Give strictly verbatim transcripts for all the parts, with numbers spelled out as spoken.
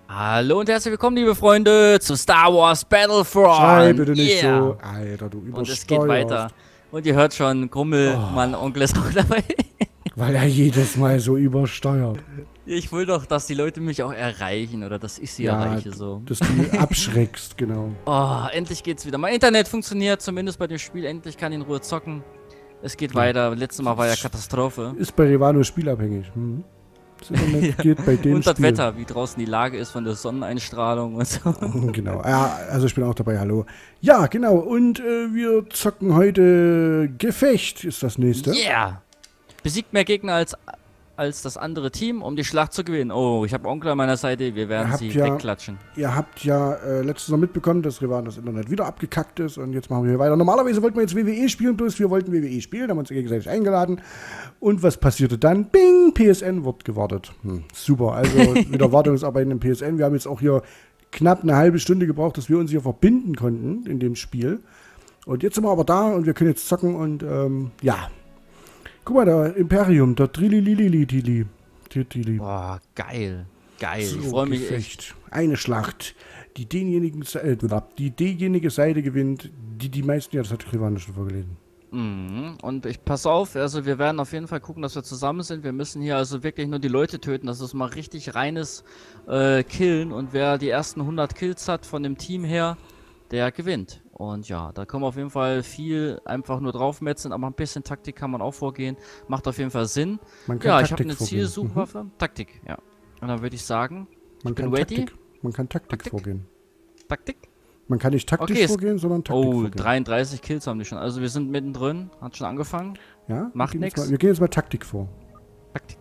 Hallo und herzlich willkommen, liebe Freunde, zu Star Wars Battlefront. Sei bitte nicht yeah. so, Alter, du übersteuerst. Und es geht weiter. Und ihr hört schon, Grummel, Oh. mein Onkel ist auch dabei. Weil er jedes Mal so übersteuert. Ich will doch, dass die Leute mich auch erreichen oder dass ich sie Ja, erreiche, so. dass du abschreckst, genau. Oh, endlich geht's wieder. Mein Internet funktioniert, zumindest bei dem Spiel. Endlich kann ich in Ruhe zocken. Es geht Ja. weiter. Letztes Mal war ja Katastrophe. Ist bei Rivano spielabhängig. Hm. Das Internet Ja. geht bei dem Und das Spiel. Wetter, wie draußen die Lage ist von der Sonneneinstrahlung und so. Genau. Ja, also ich bin auch dabei, hallo. Ja, genau. Und äh, wir zocken heute Gefecht, ist das nächste. Yeah! Besiegt mehr Gegner als, als das andere Team, um die Schlacht zu gewinnen. Oh, ich habe Onkel an meiner Seite, wir werden Ihr sie habt ja- wegklatschen. Ihr habt ja äh, letztes Mal mitbekommen, dass Rivano das Internet wieder abgekackt ist und jetzt machen wir weiter. Normalerweise wollten wir jetzt W W E spielen, bloß wir wollten W W E spielen, haben uns gegenseitig eingeladen. Und was passierte dann? Bing! P S N wird gewartet. Hm, super, also wieder Wartungsarbeiten im P S N. Wir haben jetzt auch hier knapp eine halbe Stunde gebraucht, dass wir uns hier verbinden konnten in dem Spiel. Und jetzt sind wir aber da und wir können jetzt zocken und ähm, ja. Guck mal, da Imperium, da Trililililitili. Tili. Boah, geil. Geil. So, ich freue mich echt. Gefecht. Eine Schlacht, die denjenigen, äh, die diejenige Seite gewinnt, die die meisten, ja, das hat Rivano schon vorgelesen. Mhm. Und ich pass auf, also wir werden auf jeden Fall gucken, dass wir zusammen sind. Wir müssen hier also wirklich nur die Leute töten. Das ist mal richtig reines äh, Killen. Und wer die ersten hundert Kills hat von dem Team her, der gewinnt. Und ja, da können wir auf jeden Fall viel einfach nur draufmetzeln, aber ein bisschen Taktik kann man auch vorgehen. Macht auf jeden Fall Sinn. Man kann Ja, ich habe Taktik eine vorgehen. Zielsuchwaffe. Taktik, ja. Und dann würde ich sagen, Man bin kann ready. Taktik, man kann Taktik, Taktik? vorgehen. Taktik. Man kann nicht taktisch Okay, es- vorgehen, sondern Taktik Oh, vorgehen. dreiunddreißig Kills haben die schon. Also wir sind mittendrin. Hat schon angefangen. Ja? macht wir gehen jetzt nix. mal- Wir gehen jetzt mal Taktik vor. Taktik.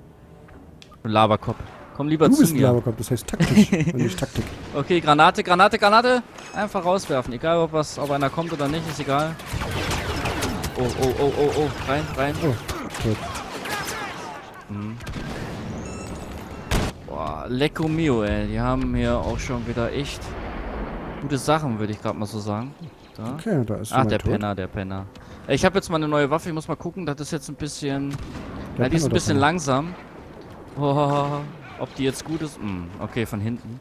Laberkopf. Komm lieber Du zu bist ein mir. Laberkopf, das heißt taktisch und nicht Taktik. Okay, Granate, Granate, Granate. Einfach rauswerfen. Egal, ob was, ob einer kommt oder nicht, ist egal. Oh, oh, oh, oh, oh. Rein, rein. Oh, gut. Mhm. Boah, Lecco Mio, ey. Die haben hier auch schon wieder echt gute Sachen, würde ich gerade mal so sagen. Da. Okay, da ist Ach, jemand der tot. Penner, der Penner. Ich habe jetzt mal eine neue Waffe. Ich muss mal gucken. Das ist jetzt ein bisschen... Der Ja, die ist ein Penner, bisschen der langsam. Oh, ob die jetzt gut ist? Hm, okay, von hinten.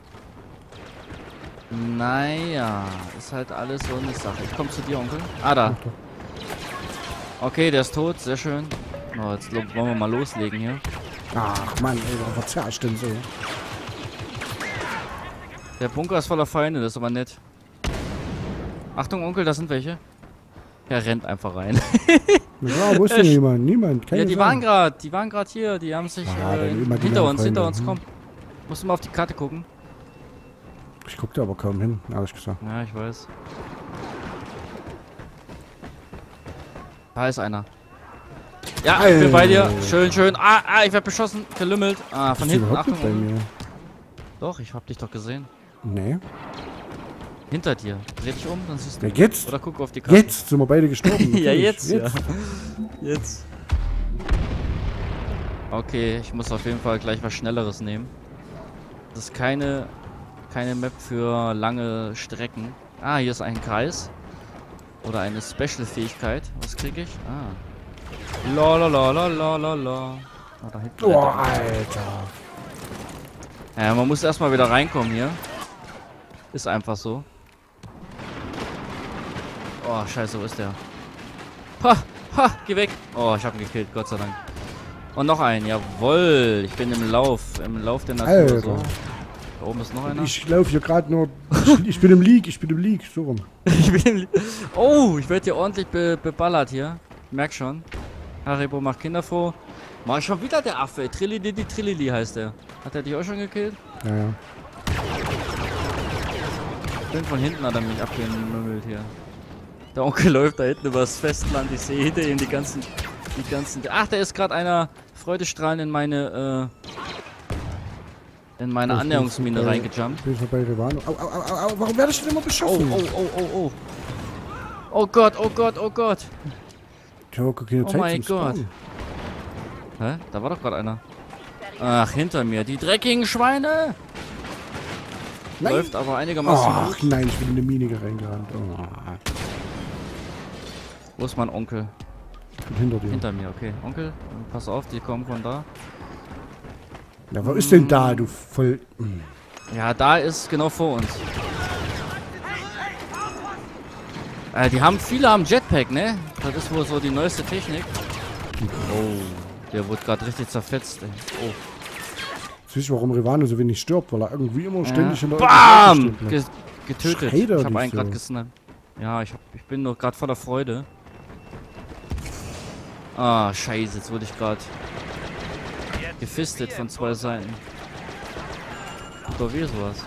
Naja, ist halt alles so eine Sache. Ich komm zu dir, Onkel. Ah, da. Okay, der ist tot. Sehr schön. Oh, jetzt lo- wollen wir mal loslegen hier. Ach Mann, ey, warum verzerrst du denn so? Der Bunker ist voller Feinde. Das ist aber nett. Achtung, Onkel, da sind welche. Er rennt einfach rein. Ja, wo ist denn jemand? Niemand, keine Ja, die Sorgen. waren gerade, die waren gerade hier. Die haben sich Ah, äh, dann immer die hinter langen uns, hinter Feinde. uns, Hm. komm. Musst du mal auf die Karte gucken. Ich guck da aber kaum hin, ehrlich gesagt. Ja, ich weiß. Da ist einer. Ja, ich bin bei dir. Schön, schön. Ah, ah, ich werde beschossen, gelümmelt. Ah, von Bist du hinten. überhaupt Achtung. nicht bei mir? Doch, ich hab dich doch gesehen. Nee. Hinter dir. Dreh dich um, dann siehst du. Ja, jetzt? Oder guck auf die Karte. Jetzt sind wir beide gestorben. Ja, natürlich. jetzt, ja. Jetzt. Okay, ich muss auf jeden Fall gleich was Schnelleres nehmen. Das ist keine, keine Map für lange Strecken. Ah, hier ist ein Kreis. Oder eine Special-Fähigkeit. Was kriege ich? Ah. Lalalala. Ah, da hinten. Oh, Alter. Alter. Ja, man muss erstmal wieder reinkommen hier. Ist einfach so. Oh, scheiße, wo ist der? Ha, ha, geh weg. Oh, ich hab ihn gekillt, Gott sei Dank. Und noch einen, jawohl. Ich bin im Lauf, im Lauf der Natur. Alter. So. Da oben ist noch einer. Ich laufe hier gerade nur. Ich, ich bin im League, ich bin im League, so rum. Ich bin oh, ich werde hier ordentlich be beballert hier. Ich merk schon. Haribo macht Kinder froh. Mach ich schon wieder der Affe. Trillili Trillili heißt der. Hat er dich auch schon gekillt? Ja, ja. Schön von hinten hat er mich abgemümmelt hier. Der Onkel läuft da hinten übers Festland. Ich sehe hinter ihm die ganzen, die ganzen. Ach, da ist gerade einer freudestrahlend in meine, äh, in meine Ich bin Annäherungsmine vorbei. reingejumpt. Bin vorbei, Rivano. Au, au, au, au, warum werde ich denn immer Oh, beschossen? oh, oh, oh, oh. Oh Gott, oh Gott, oh Gott. Ich habe gar keine Oh Zeit mein zum Gott. Spawnen. Hä? Da war doch gerade einer. Ach, hinter mir. Die dreckigen Schweine. Nein. Läuft aber einigermaßen Ach gut. nein, ich bin in eine Mine reingerannt. Oh, Wo ist mein Onkel? ich bin hinter dir. Hinter mir, okay. Onkel, pass auf, die kommen von da. Ja, wo ist denn da, du voll... Hm. Ja, da ist genau vor uns. Äh, die haben, viele haben Jetpack, ne? Das ist wohl so die neueste Technik. Oh, der wurde gerade richtig zerfetzt, ey. Oh. Jetzt weiß ich, warum Rivano so wenig stirbt, weil er irgendwie immer Ja. ständig in der Bam! Ge getötet. Schreit er Ich habe einen nicht gerade so. gesniped. Ja, ich, hab, ich bin noch gerade voller Freude. Ah, scheiße, jetzt wurde ich gerade gefistet von zwei Seiten. Tut doch weh sowas.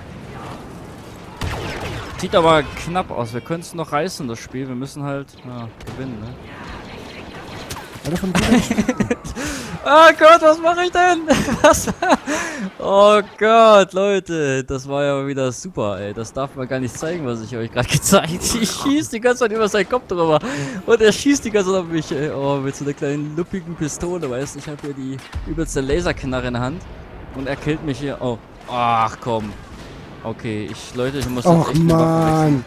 Sieht aber knapp aus. Wir können es noch reißen, das Spiel. Wir müssen halt ja, gewinnen, ne? Ja, davon Oh Gott, was mache ich denn? Was? Oh Gott, Leute, das war ja wieder super, ey. Das darf man gar nicht zeigen, was ich euch gerade gezeigt habe. Ich schieße die ganze Zeit über seinen Kopf drüber. Und er schießt die ganze Zeit auf mich, ey. Oh, mit so einer kleinen luppigen Pistole, weißt du. Ich habe hier die übelste Laserknarre in der Hand. Und er killt mich hier. Oh, ach komm. Okay, ich, Leute, ich muss jetzt Ach echt eine Waffe wechseln.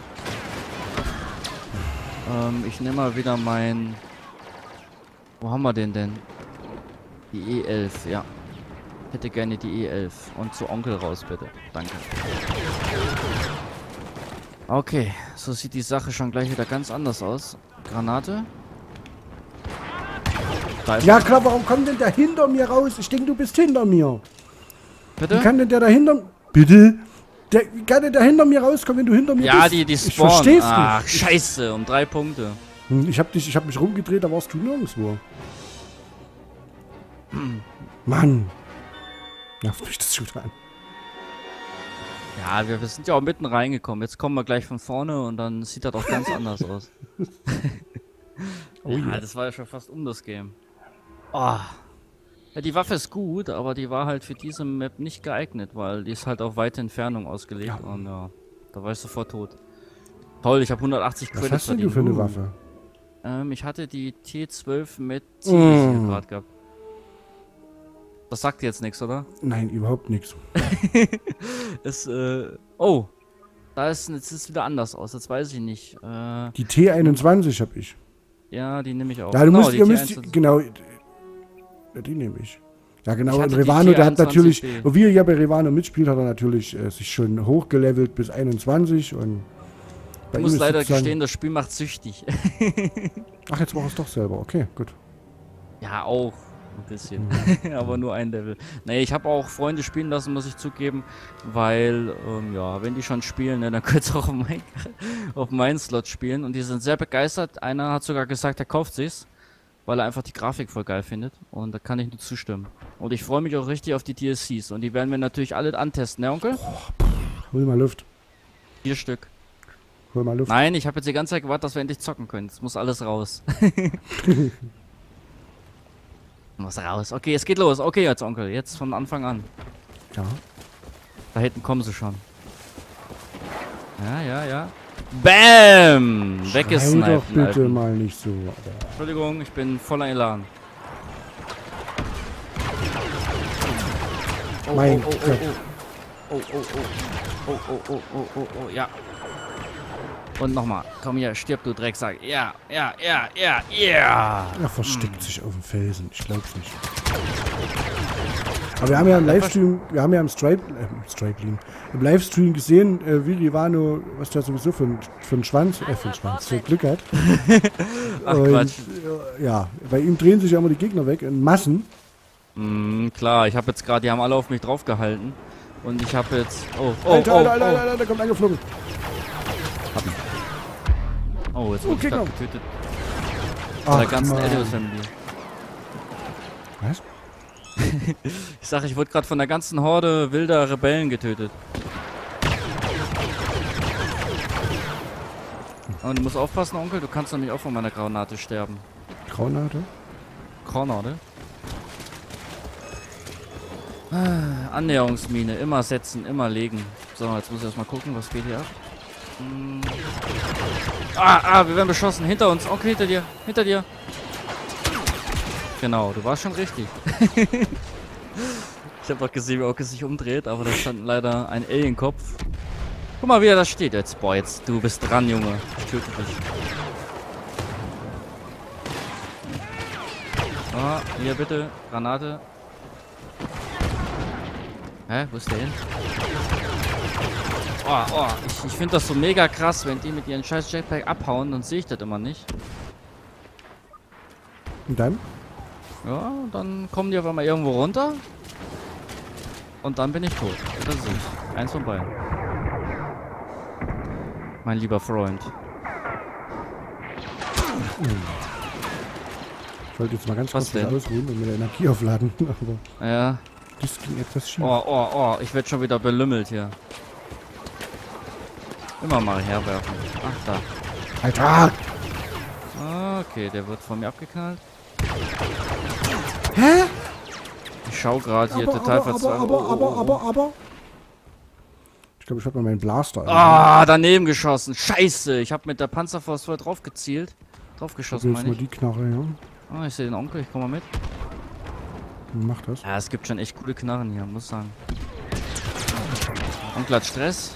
Mann. Ähm, ich nehme mal wieder mein... Wo haben wir den denn? Die E elf, ja. Ich hätte gerne die E elf. Und zu Onkel raus, bitte. Danke. Okay, so sieht die Sache schon gleich wieder ganz anders aus. Granate. Da ist Ja er. klar, warum kommt denn der hinter mir raus? Ich denke, du bist hinter mir. Wie Bitte? kann denn der da hinter... Bitte? Der, wie kann denn der hinter mir rauskommen, wenn du hinter mir Ja, bist? die, die Ich spawnen. versteh's Ach, nicht. scheiße, um drei Punkte. Hm, Ich hab dich, ich hab mich rumgedreht, da warst du nirgendwo. Mann. Nervt mich das schon an. Ja, wir, wir sind ja auch mitten reingekommen. Jetzt kommen wir gleich von vorne und dann sieht das auch ganz anders aus. Oh ja, je. das war ja schon fast um das Game. Oh. Ja, die Waffe ist gut, aber die war halt für diese Map nicht geeignet, weil die ist halt auf weite Entfernung ausgelegt Ja. und ja, da war ich sofort tot. Toll, ich habe hundertachtzig Was Credits hast denn du verdient. für eine Uh. Waffe? Ähm, ich hatte die T zwölf mit Ziel Mm. gerade gehabt. Das sagt jetzt nichts, oder? Nein, überhaupt nichts. Es, äh, oh. Da ist, jetzt ist es wieder anders aus, jetzt weiß ich nicht. Äh, Die T einundzwanzig habe ich. ja, die nehme ich auch. Ja, du Genau, musst, die ihr T müsst, eins. genau, ja, die nehme ich. Ja, genau, Ich und hatte die Rivano, der hat T natürlich, einundzwanzig B. und wie er ja bei Rivano mitspielt, hat er natürlich äh, sich schon hochgelevelt bis einundzwanzig und bei Ich ihm muss ist leider sozusagen- gestehen, das Spiel macht süchtig. Ach, jetzt mach es doch selber, okay, gut. Ja, auch ein bisschen. Mhm. Aber nur ein Level. Nee, ich habe auch Freunde spielen lassen, muss ich zugeben. Weil, ähm, ja, wenn die schon spielen, ne, dann könnt ihr auch auf meinen auf meinen Slot spielen. Und die sind sehr begeistert. Einer hat sogar gesagt, er kauft sich's. Weil er einfach die Grafik voll geil findet. Und da kann ich nur zustimmen. Und ich freue mich auch richtig auf die D L Cs. Und die werden wir natürlich alle antesten, ne, Onkel? Hol mal Luft, Vier Stück. hol mal Luft. Nein, ich habe jetzt die ganze Zeit gewartet, dass wir endlich zocken können. Es muss alles raus. Muss raus. Okay, es geht los. Okay, jetzt Onkel. Jetzt von Anfang an. Ja. Da hinten kommen sie schon. Ja, ja, ja. Bam! Schrei Weggesniped. doch bitte Alten. mal nicht so. Alter. Entschuldigung, ich bin voller Elan. Oh, Mein oh, oh, Gott. oh, oh, oh, oh, oh, oh, oh, oh, oh, oh, ja. Und nochmal. Komm hier, stirb du Drecksack. Ja, ja, ja, ja, ja. Er versteckt sich auf dem Felsen, ich glaub's nicht. Aber wir haben ja im Livestream, wir haben ja im Stripe, äh, im Stripe-Lean, im Livestream gesehen, äh, wie Rivano, was der sowieso für, ein, für einen Schwanz, äh, für einen Schwanz, für Glück hat. Ach, Und, Quatsch. äh, ja, bei ihm drehen sich ja immer die Gegner weg in Massen. Mm, klar, ich habe jetzt gerade, die haben alle auf mich draufgehalten. Und ich habe jetzt. Oh, oh, Alter, oh, Alter, Alter, oh. Alter, der kommt angeflogen. Oh, jetzt Oh, wurde ich Gegner. gerade getötet. Von der Ach, ganzen Mann. Edios Family. Was? Ich sag, ich wurde gerade von der ganzen Horde wilder Rebellen getötet. Und du musst aufpassen, Onkel, du kannst nämlich auch von meiner Granate sterben. Granate? Granate? Ah, Annäherungsmine, immer setzen, immer legen. So, jetzt muss ich erstmal gucken, was geht hier ab. Hm. Ah, ah, wir werden beschossen. Hinter uns, Onkel, hinter dir, hinter dir. Genau, du warst schon richtig. Ich habe auch gesehen, wie Onkel sich umdreht, aber da stand leider ein Alien-Kopf. Guck mal, wie er da steht jetzt. Boah, jetzt, du bist dran, Junge. Ich töte dich. Ah, hier bitte, Granate. Hä, wo ist der hin? Oh, oh, ich, ich finde das so mega krass, wenn die mit ihren scheiß Jetpack abhauen, dann sehe ich das immer nicht. Und dann? Ja, dann kommen die auf einmal irgendwo runter. Und dann bin ich tot. Das ist ich. Eins von beiden. Mein lieber Freund. Ich wollte jetzt mal ganz Was kurz denn? ausruhen und mir Energie aufladen. Aber Ja. das ging etwas schief. Oh, oh, oh. Ich werde schon wieder belümmelt hier. Immer mal herwerfen. Ach, da. Alter! Okay, der wird von mir abgeknallt. Hä? Ich schau gerade hier aber, total aber, verzweifelt. aber, Oh, oh, aber, oh. aber, aber. Ich glaube, ich habe mal meinen Blaster. Ah, daneben geschossen. Scheiße. Ich habe mit der Panzerfaust voll drauf gezielt. Drauf geschossen, Jetzt meine mal ich. die Knarre, ja. Ah, ich sehe den Onkel. Ich komme mal mit. Mach das. Ja, es gibt schon echt coole Knarren hier, muss sagen. Onkel hat Stress.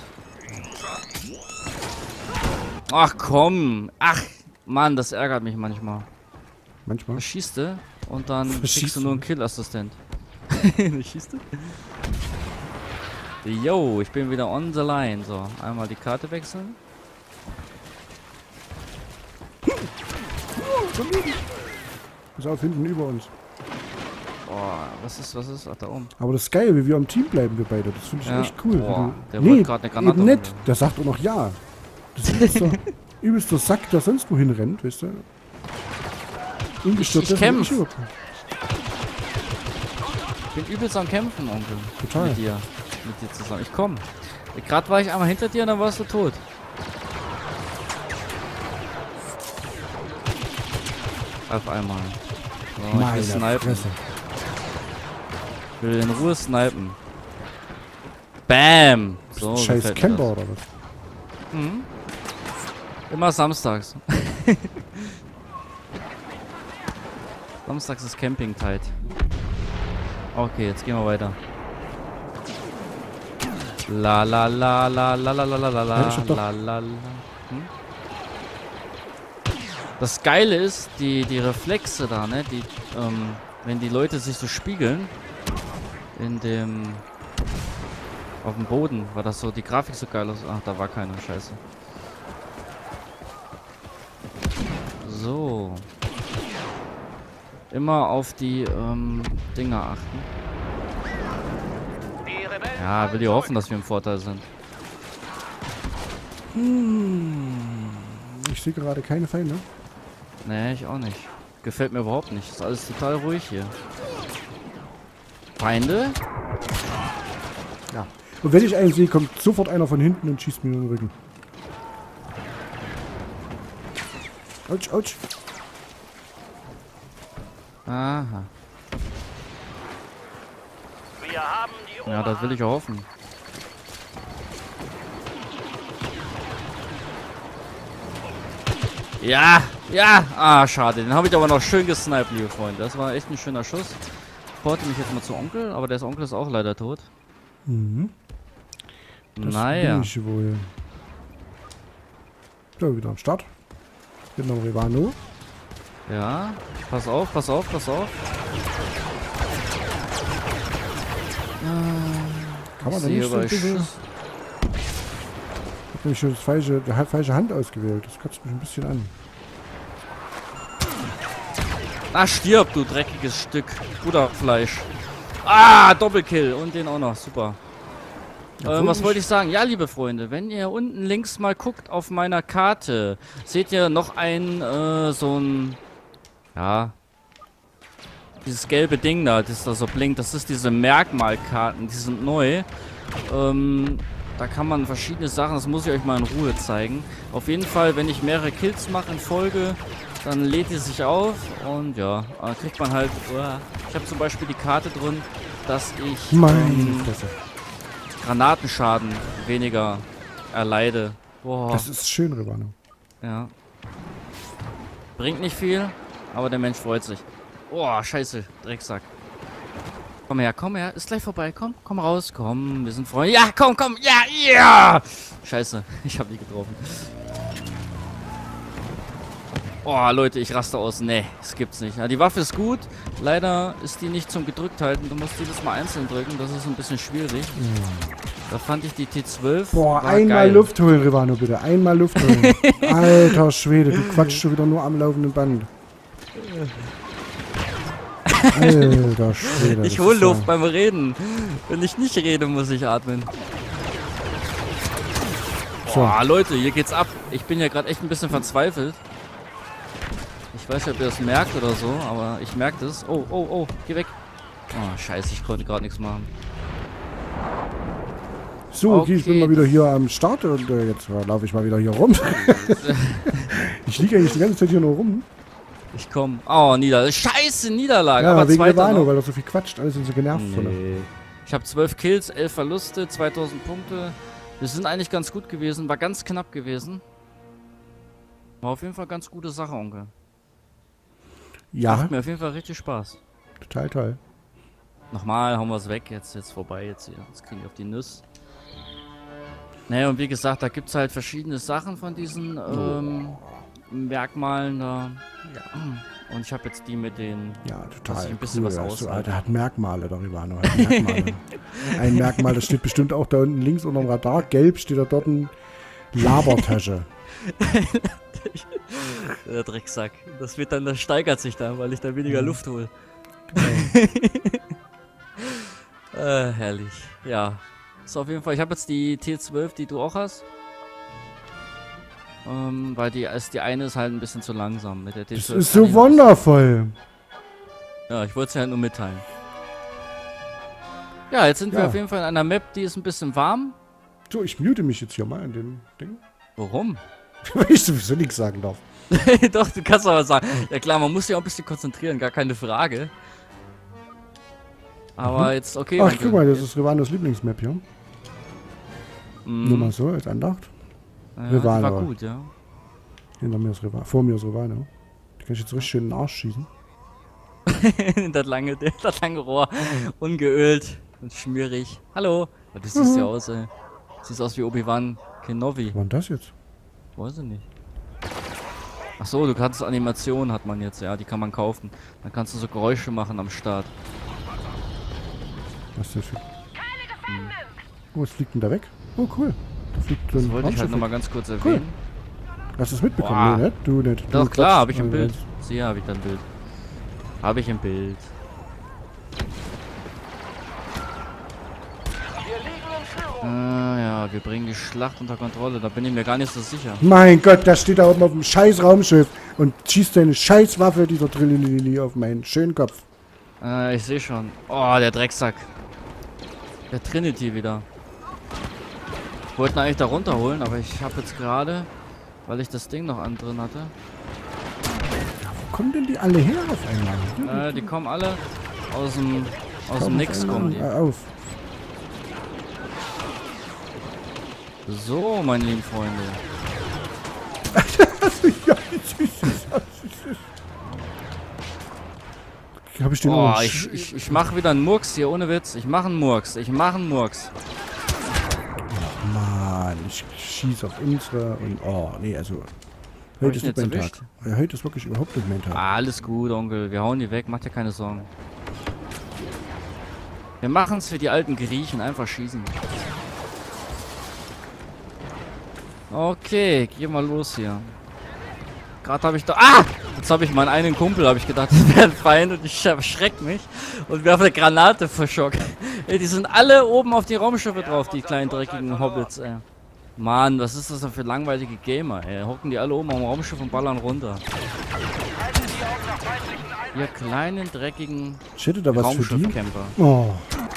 Ach komm. Ach, Mann, das ärgert mich manchmal. Manchmal. Schießt du und dann Verschießt kriegst du du? nur einen Kill-Assistent. Schießt du? Yo, ich bin wieder on the line. So, einmal die Karte wechseln. Pass auf, hinten über uns. Boah, was ist, was ist? Ach, da oben. Aber das ist geil, wie wir am Team bleiben, wir beide. Das finde ich Ja. echt cool. Boah, Wie der du- wollte gerade eine Granate eben nicht. umwerfen. Der sagt auch noch ja. Das ist übelster, übelster Sack, der sonst wohin rennt, weißt du? Ungestört, Ich- ich das kämpf. ist überhaupt nicht. Ich bin übelst am Kämpfen, Onkel. Total. Mit dir. Mit dir zusammen. Ich komm. Gerade war ich einmal hinter dir und dann warst du tot. Auf einmal. So, ich will Meine snipen. Fresse. Ich will in Ruhe snipen. Bam! So, Scheiß gefällt mir Camper das. oder was? Mhm. Immer samstags. Samstags ist Camping-Zeit. Okay, jetzt gehen wir weiter. La la la la la la la la la Ja, ich hab doch- la la la. Hm? Das Geile ist, die, die Reflexe da, ne? Die, ähm, wenn die Leute sich so spiegeln in dem auf dem Boden, war das so, die Grafik so geil aus. Ach, da war keine Scheiße. So. Immer auf die ähm, Dinger achten. Ja, will ich hoffen, dass wir im Vorteil sind. Ich sehe gerade keine Feinde. Nee, ich auch nicht. Gefällt mir überhaupt nicht. Ist alles total ruhig hier. Feinde? Ja. Und wenn ich einen sehe, kommt sofort einer von hinten und schießt mir in den Rücken. Autsch, autsch. Aha. Wir haben die Ja, das will ich auch hoffen. Ja, ja. Ah, schade. Den habe ich aber noch schön gesniped, liebe Freunde. Das war echt ein schöner Schuss. Ich porte mich jetzt mal zu Onkel, aber der Onkel ist auch leider tot. Mhm. Das Naja. bin ich wohl. So, wieder am Start. Genau, Rivano. Ja. Pass auf, pass auf, pass auf. Kann man Ich da sehe nicht so ein überall bisschen... Schuss. Ich hab nämlich schon das falsche, die halb falsche Hand ausgewählt. Das kotzt mich ein bisschen an. Ah, stirb, du dreckiges Stück. Bruderfleisch. Ah, Doppelkill. Und den auch noch. Super. Ähm, was wollte ich sagen? Ja, liebe Freunde, wenn ihr unten links mal guckt auf meiner Karte, seht ihr noch ein, äh, so ein, ja, dieses gelbe Ding da, das da so blinkt. Das ist diese Merkmalkarten, die sind neu. Ähm, da kann man verschiedene Sachen, das muss ich euch mal in Ruhe zeigen. Auf jeden Fall, wenn ich mehrere Kills mache in Folge, dann lädt die sich auf und ja, äh, kriegt man halt, uah. Ich habe zum Beispiel die Karte drin, dass ich Meine ähm, Fresse. Granatenschaden weniger erleide. Boah. Das ist schön, Rivano. Ja. Bringt nicht viel, aber der Mensch freut sich. Oh, scheiße, Drecksack. Komm her, komm her, ist gleich vorbei, komm, komm raus, komm, wir sind Freunde. Ja, komm, komm, ja, ja! Scheiße, ich hab die getroffen. Oh, Leute, ich raste aus. Nee, das gibt's nicht. Ja, die Waffe ist gut, leider ist die nicht zum gedrückt halten. Du musst jedes Mal einzeln drücken, das ist ein bisschen schwierig. Da fand ich die T zwölf. Boah, war einmal geil. Luft holen, Rivano, bitte. Einmal Luft holen. Alter Schwede, du quatschst schon wieder nur am laufenden Band. Alter Schwede. Ich das hol ist Luft ja- beim Reden. Wenn ich nicht rede, muss ich atmen. So. Boah, Leute, hier geht's ab. Ich bin ja gerade echt ein bisschen verzweifelt. Ich weiß nicht, ob ihr das merkt oder so, aber ich merke das. Oh, oh, oh, geh weg. Oh, scheiße, ich konnte gerade nichts machen. So, okay, ich bin Okay. mal wieder hier am Start und äh, jetzt äh, laufe ich mal wieder hier rum. Ich liege eigentlich die ganze Zeit hier nur rum. Ich komm. Oh, Niederlage. Scheiße, Niederlage. Ja, aber wegen zweiter Rivano, noch. weil er so viel quatscht. Alle sind so genervt von ihm. Nee. Ich habe zwölf Kills, elf Verluste, zweitausend Punkte. Wir sind eigentlich ganz gut gewesen, war ganz knapp gewesen. War auf jeden Fall ganz gute Sache, Onkel. Ja, Macht mir auf jeden Fall richtig Spaß. total toll. Nochmal, hauen wir es weg, jetzt jetzt vorbei, jetzt hier. Jetzt kriegen wir auf die Nuss. Naja, und wie gesagt, da gibt es halt verschiedene Sachen von diesen ähm, Merkmalen da. Ja. Und ich habe jetzt die mit den... Ja, total. Dass ich ein bisschen was ja, so, aushalte. der hat Merkmale, der Rivano. Hat Merkmale. Ein Merkmal, das steht bestimmt auch da unten links unter dem Radar. Gelb steht da dort ein Labertasche. Der Drecksack. Das wird dann, das steigert sich dann, weil ich da weniger Mhm. Luft hole. äh, herrlich. Ja. Ist auf jeden Fall. Ich habe jetzt die T zwölf, die du auch hast. Ähm, weil die, ist, die eine ist halt ein bisschen zu langsam. Mit der T Das zwölf ist kann so ich- wundervoll. Ja, ich wollte es ja halt nur mitteilen. Ja, jetzt sind wir Ja. auf jeden Fall in einer Map, die ist ein bisschen warm. So, ich mute mich jetzt hier mal in dem Ding. Warum? Weil ich sowieso nichts sagen darf. Doch, du kannst aber sagen. Ja klar, man muss sich auch ein bisschen konzentrieren, gar keine Frage. Aber jetzt, okay. Ach, mein guck mal, das Gott. ist Rivanos Lieblingsmap hier. Mm, Nur mal so, als Andacht. ja, die Rivano. war gut, ja. Hinter mir ist Rivano. Vor mir ist Rivano. Die kann ich jetzt richtig schön in den Arsch schießen. das, lange, das lange Rohr. Ungeölt und schmierig. Hallo. Oh, du siehst ja aus, ey. Siehst aus wie Obi-Wan Kenobi. Was war denn das jetzt? Weiß ich nicht. Ach so, du kannst Animationen hat man jetzt, ja, die kann man kaufen. Dann kannst du so Geräusche machen am Start. Was ist das für... Oh, was fliegt denn da weg? Oh, cool. Da fliegt so Das ein wollte ich halt Raumschiff nochmal weg. ganz kurz erwähnen. Hast du es mitbekommen? Boah. Nee, nicht? Du nicht. Doch, Du klar, quatschst habe ich im mal Bild. ganz- Sieh, habe ich dann Bild. Habe ich im Bild. Ah, ja, wir bringen die Schlacht unter Kontrolle. Da bin ich mir gar nicht so sicher. Mein Gott, da steht da oben auf dem scheiß Raumschiff und schießt seine scheiß Waffe, dieser Trillilili, auf meinen schönen Kopf. Äh, ich sehe schon. Oh, der Drecksack. Der Trinity wieder. Ich wollte ihn eigentlich da runterholen, aber ich habe jetzt gerade, weil ich das Ding noch an drin hatte. Wo kommen denn die alle her auf einmal? Äh, die kommen alle aus dem aus Kommen dem Nix auf kommen einmal die. Auf. So, meine lieben Freunde. Ja, süß, süß, süß. Hab ich den Oh, auch- ich, ich, ich mache wieder einen Murks hier, ohne Witz. Ich mache einen Murks. Ich mache einen Murks. Mann, ich schieße auf unsere und oh, nee, also Hab heute ich ist ihn nicht mein jetzt Tag. Ja, heute ist wirklich überhaupt nicht mein Tag. Alles gut, Onkel. Wir hauen die weg. Mach dir keine Sorgen. Wir machen es für die alten Griechen. Einfach schießen. Okay, geh mal los hier. Gerade habe ich da... Ah! Jetzt habe ich meinen einen Kumpel, habe ich gedacht, das wäre ein Feind und ich erschreck mich und werfe eine Granate vor Schock. Ey, die sind alle oben auf die Raumschiffe drauf, die kleinen dreckigen Hobbits, ey. Mann, was ist das denn für langweilige Gamer, ey? Hocken die alle oben am Raumschiff und ballern runter. Ihr kleinen, dreckigen Ich hätte da was für die. Raumschiff-Camper. Oh,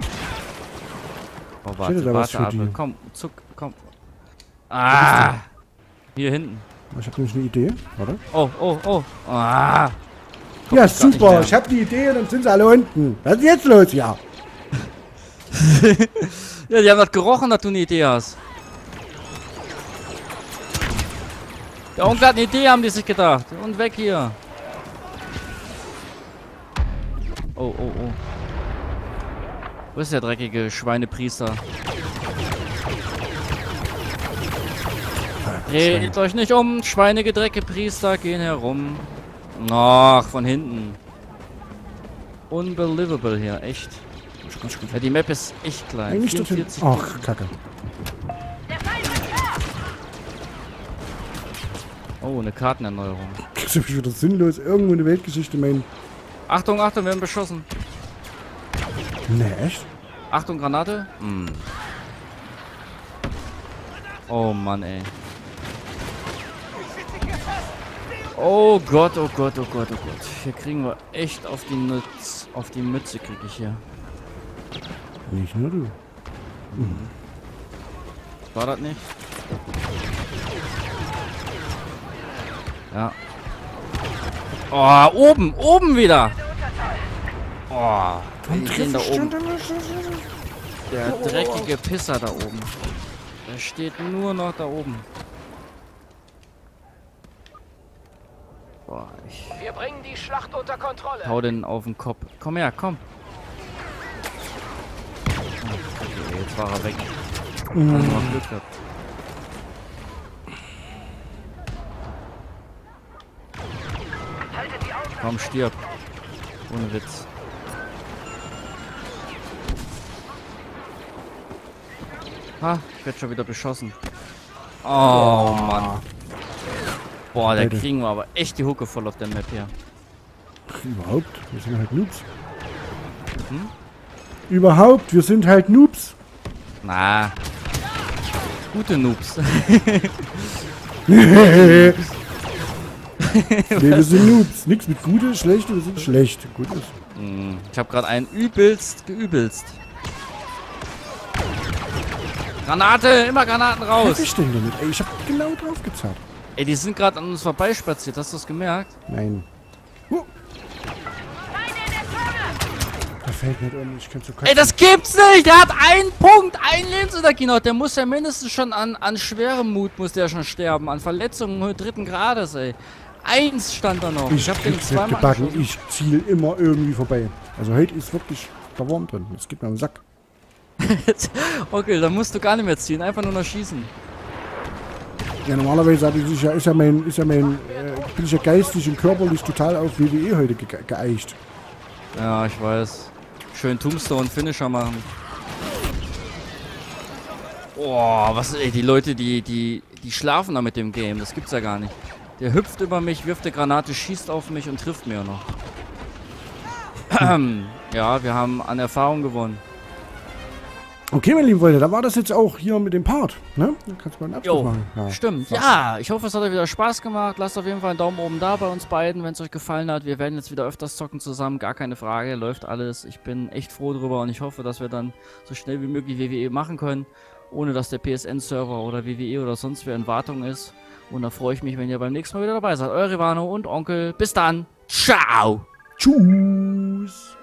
Oh, hätte warte, da was warte, für Adel. die. Komm, zuck, komm. Ah! Hier hinten. ich habe nämlich eine Idee. Warte. Oh, oh, oh. Ah! Komm Ja, ich grad nicht super. mehr. Ich habe die Idee und dann sind sie alle unten. Was ist jetzt los, ja? Ja, die haben das gerochen, dass du eine Idee hast. Der Onkel hat eine Idee, haben die sich gedacht. Und weg hier. Oh, oh, oh. Wo ist der dreckige Schweinepriester? Dreht euch nicht um, Schweinegedrecke Priester gehen herum. Ach, von hinten. Unbelievable hier, echt. Ja, die Map ist echt klein. Eigentlich dorthin. vierundvierzig Ach, Kacke. Oh, eine Kartenerneuerung. Das ist wieder sinnlos. Irgendwo in der Weltgeschichte, mein. Achtung, Achtung, wir werden beschossen. Ne, echt? Achtung, Granate. Hm. Oh Mann, ey. Oh Gott, oh Gott, oh Gott, oh Gott. Hier kriegen wir echt auf die Mütze. Auf die Mütze kriege ich hier. Nicht nur du. War das nicht? Ja. Oh, oben, oben wieder. Oh, die gehen da oben. Der dreckige Pisser da oben. Der steht nur noch da oben. Boah, ich Wir bringen die Schlacht unter Kontrolle. hau den auf den Kopf. Komm her, komm. Okay, jetzt war er weg. Mhm. Also noch Glück gehabt. Haltet die Augen. Komm, stirb. Ohne Witz. Ha, ich werde schon wieder beschossen. Oh Mann. Boah, da Beide. kriegen wir aber echt die Hucke voll auf der Map hier. Überhaupt? Wir sind halt Noobs. Hm? Überhaupt, wir sind halt Noobs. Na. Gute Noobs. Nee, wir sind Noobs. Nix mit Gute, Schlechte, wir sind schlecht. Gut ist. Hm, ich habe gerade einen übelst geübelst. Granate, immer Granaten Was raus. ist denn damit? Ey, ich hab genau drauf gezahlt. Ey, die sind gerade an uns vorbeispaziert. Hast du das gemerkt? Nein. Huh. Da fällt nicht um, ich kann so Ey, das gibt's nicht! Der hat einen Punkt, einen Lebensenergie noch. Der muss ja mindestens schon an, an schwerem Mut muss der schon sterben. An Verletzungen dritten Grades, ey. Eins stand da noch. Ich hab den krieg's nicht zweimal gebacken. angeschossen. Ich ziel immer irgendwie vorbei. Also heute ist wirklich der Wurm drin. Es geht mir am Sack. Okay, dann musst du gar nicht mehr ziehen. Einfach nur noch schießen. Ja, normalerweise habe ich ja, ist ja mein, ist ja mein, äh, bin ich ja geistig und körperlich total auf W W E heute ge geeicht. Ja, ich weiß. Schön Tombstone Finisher machen. Boah, was, ey, die Leute, die, die, die schlafen da mit dem Game. Das gibt's ja gar nicht. Der hüpft über mich, wirft eine Granate, schießt auf mich und trifft mir noch. Ja, wir haben an Erfahrung gewonnen. Okay, meine lieben Freunde, da war das jetzt auch hier mit dem Part, ne? Dann kannst du mal einen Abschluss Jo, machen. Ja. stimmt. Ja, ich hoffe, es hat euch wieder Spaß gemacht. Lasst auf jeden Fall einen Daumen oben da bei uns beiden, wenn es euch gefallen hat. Wir werden jetzt wieder öfters zocken zusammen, gar keine Frage. Läuft alles. Ich bin echt froh drüber und ich hoffe, dass wir dann so schnell wie möglich W W E machen können, ohne dass der P S N-Server oder W W E oder sonst wer in Wartung ist. Und da freue ich mich, wenn ihr beim nächsten Mal wieder dabei seid. Euer Rivano und Onkel. Bis dann. Ciao. Tschüss.